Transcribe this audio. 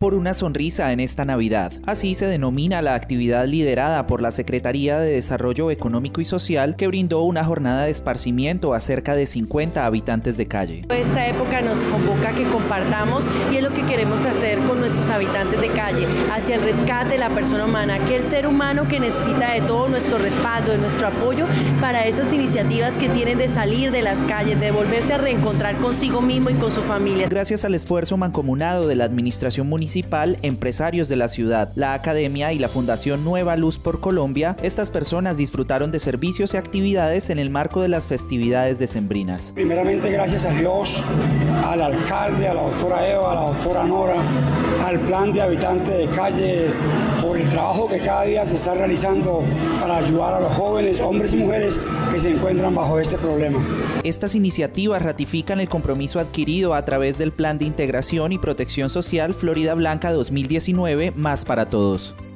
por una sonrisa en esta Navidad. Así se denomina la actividad liderada por la Secretaría de Desarrollo Económico y Social, que brindó una jornada de esparcimiento a cerca de 50 habitantes de calle. Esta época nos convoca a que compartamos y es lo que queremos hacer con nuestros habitantes de calle, hacia el rescate de la persona humana, aquel ser humano que necesita de todo nuestro respaldo, de nuestro apoyo para esas iniciativas que tienen de salir de las calles, de volverse a reencontrar consigo mismo y con su familia. Gracias al esfuerzo mancomunado de la Administración Municipal, empresarios de la ciudad, la Academia y la Fundación Nueva Luz por Colombia, estas personas disfrutaron de servicios y actividades en el marco de las festividades decembrinas. Primeramente, gracias a Dios, al alcalde, a la doctora Eva, a la doctora Nora, al plan de habitantes de calle, por el trabajo que cada día se está realizando para ayudar a los jóvenes, hombres y mujeres que se encuentran bajo este problema. Estas iniciativas ratifican el compromiso adquirido a través del Plan de Integración y Protección Social Florida Blanca 2019, Más para Todos.